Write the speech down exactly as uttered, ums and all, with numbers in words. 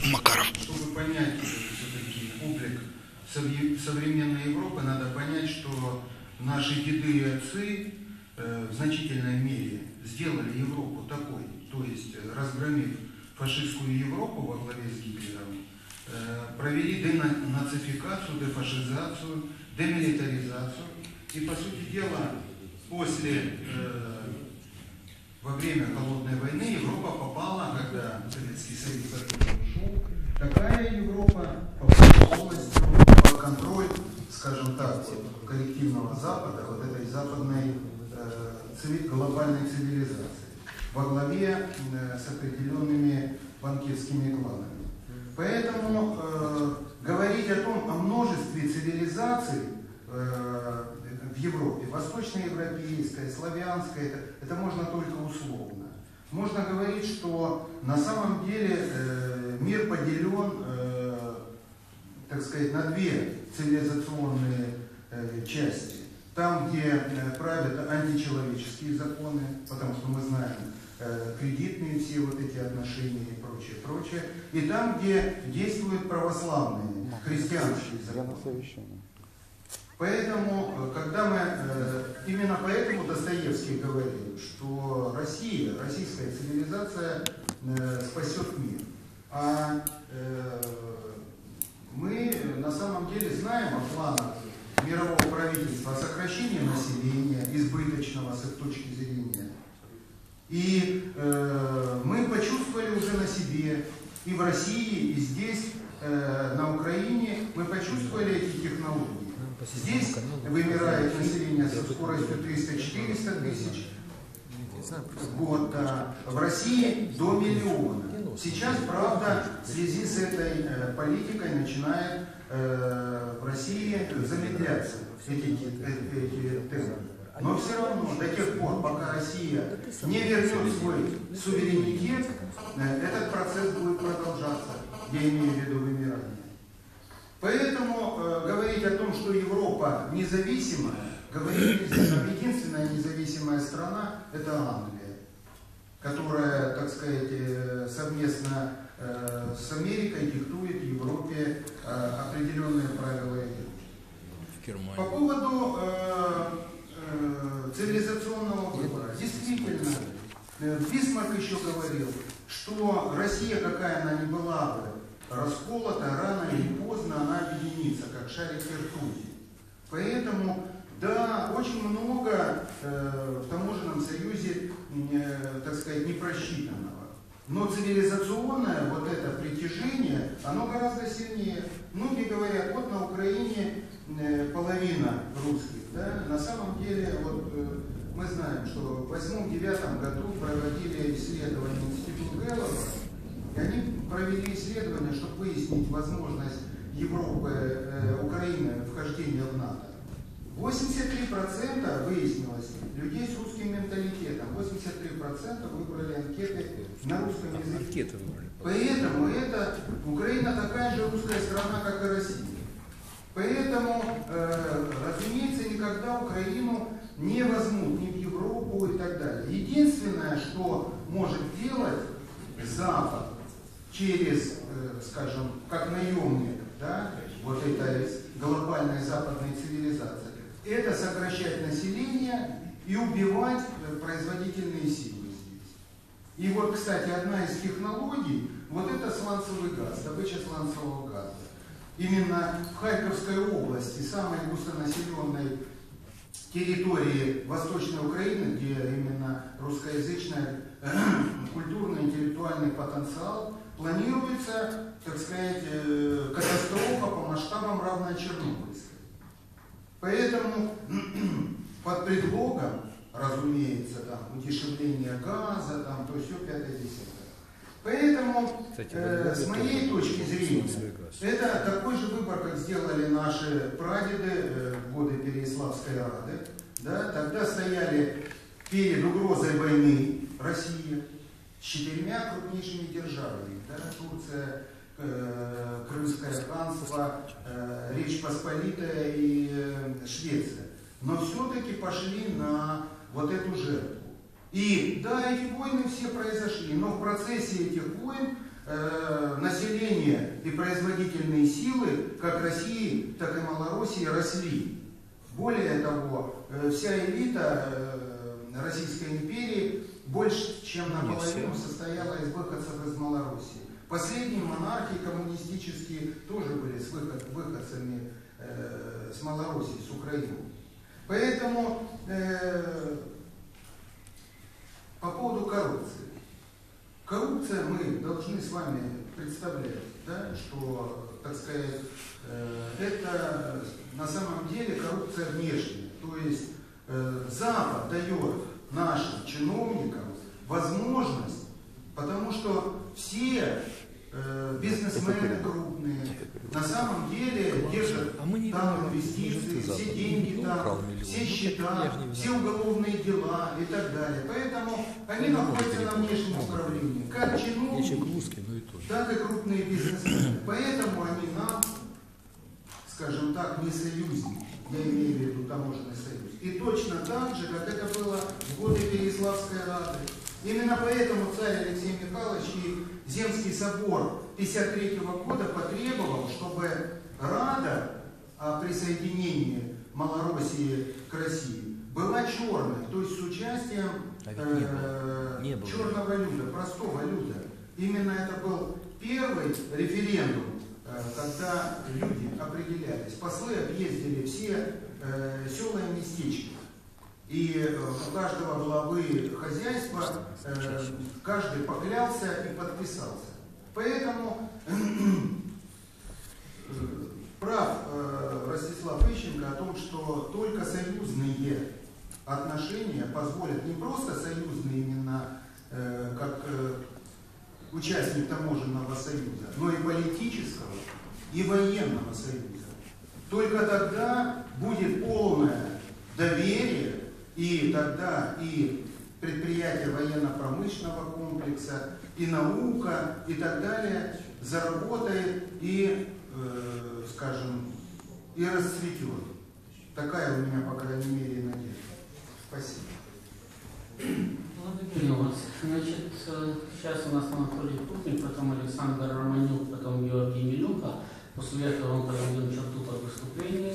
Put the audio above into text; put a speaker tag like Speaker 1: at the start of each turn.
Speaker 1: Макаров.
Speaker 2: Чтобы понять все-таки облик современной Европы, надо понять, что наши деды и отцы э, в значительной мере сделали Европу такой, то есть разгромив фашистскую Европу во главе с Гитлером, э, провели денацификацию, дефашизацию, демилитаризацию. И, по сути дела, после, э, во время Холодной войны Европа попала, когда Советский Союз ушел, такая Европа попала полностью под контроль, скажем так, коллективного Запада, вот этой западной э, глобальной цивилизации, во главе э, с определенными банкирскими кланами. Поэтому э, говорить о том, о множестве цивилизаций э, в Европе, восточноевропейская, славянская, это, это можно только условно. Можно говорить, что на самом деле э, мир поделен, э, так сказать, на две цивилизационные э, части. Там, где э, правят античеловеческие законы, потому что мы знаем э, кредитные все вот эти отношения и прочее, прочее. И там, где действуют православные, христианские законы. Поэтому, когда мы, именно поэтому Достоевский говорил, что Россия, российская цивилизация спасет мир. А мы на самом деле знаем о планах мирового правительства о сокращении населения, избыточного с их точки зрения. И мы почувствовали уже на себе, и в России, и здесь, на Украине, мы почувствовали эти технологии. Здесь вымирает население со скоростью триста-четыреста тысяч в год, а в России до миллиона. Сейчас, правда, в связи с этой э, политикой начинает э, в России замедляться эти, эти темпы. Но все равно, до тех пор, пока Россия не вернет свой суверенитет, э, этот процесс будет продолжаться, я имею в виду вымирание. Поэтому э, говорить о том, что Европа независимая, говорить нельзя. Единственная независимая страна – это Англия, которая, так сказать, э, совместно э, с Америкой диктует Европе э, определенные правила игры. По поводу э, э, цивилизационного выбора. Действительно, э, Бисмарк еще говорил, что Россия, какая она ни была бы, расколота, рано или поздно она объединится, как шарик ртути. Поэтому, да, очень много э, в таможенном союзе, э, так сказать, непросчитанного. Но цивилизационное вот это притяжение, оно гораздо сильнее. Многие говорят, вот на Украине э, половина русских. Да? На самом деле, вот, э, мы знаем, что в восьмом-девятом году проводили исследование Института Гэллопа. И они провели исследование, чтобы выяснить возможность Европы, э, Украины вхождения в НАТО. восемьдесят три процента выяснилось людей с русским менталитетом. восемьдесят три процента выбрали анкеты на русском языке. Поэтому это, Украина такая же русская страна, как и Россия. Поэтому, э, разумеется, никогда Украину не возьмут ни в Европу и так далее. Единственное, что может делать Запад, через, э, скажем, как наемник, да, вот этой глобальной западной цивилизации, это сокращать население и убивать э, производительные силы здесь. И вот, кстати, одна из технологий, вот это сланцевый газ, добыча сланцевого газа. Именно в Харьковской области, самой густонаселенной территории Восточной Украины, где именно русскоязычный э, культурно-интеллектуальный потенциал, планируется, так сказать, э, катастрофа по масштабам, равная Чернобыльской. Поэтому под предлогом, разумеется, там, удешевления газа, там, то все пятое-десятое. Поэтому, э, с моей точки зрения, это такой же выбор, как сделали наши прадеды э, в годы Переяславской Рады. Да? Тогда стояли перед угрозой войны Россия с четырьмя крупнейшими державами. Да? Турция, э, Крымское ханство, э, Речь Посполитая и э, Швеция. Но все-таки пошли на вот эту жертву. И да, эти войны все произошли, но в процессе этих войн э, население рабочие и производительные силы как России, так и Малороссии росли. Более того, вся элита Российской империи больше чем наполовину состояла из выходцев из Малороссии. Последние монархии коммунистические тоже были с выход, выходцами э, с Малороссии, с Украины. Поэтому э, по поводу коррупции. Коррупция мы должны с вами представлять, да, что, так сказать, э, это на самом деле коррупция внешняя. То есть э, Запад дает нашим чиновникам возможность, потому что все э, бизнесмены крупные на самом деле держат там инвестиции, все деньги там, все счета, все уголовные дела и так далее. Поэтому они находятся на внешнем управлении, как чиновники, так и крупные бизнесмены. Поэтому они нам, скажем так, не союзники. Я имею в виду таможенный союз. И точно так же, как это было в годы Переяславской Рады. Именно поэтому царь Алексей Михайлович и Земский собор тысяча девятьсот пятьдесят третьего года потребовал, чтобы Рада о присоединении Малороссии к России была черной, то есть с участием э, не было. черного люда, простого люда. Именно это был первый референдум, э, когда люди определялись. Послы объездили все э, села и местечки. И у каждого главы хозяйства э, каждый поклялся и подписался. Поэтому э, прав э, Ростислав Ищенко о том, что только союзные отношения позволят не просто союзные именно э, как э, участник таможенного союза, но и политического, и военного союза. Только тогда будет полное доверие. И тогда и предприятия военно-промышленного комплекса, и наука, и так далее заработает и, э, скажем, и расцветет. Такая у меня, по крайней мере, надежда. Спасибо.
Speaker 1: Благодарю вас. Значит, сейчас у нас Анатолий Крупник, потом Александр Романюк, потом Георгий Милюха. После этого мы проведем черту под выступление.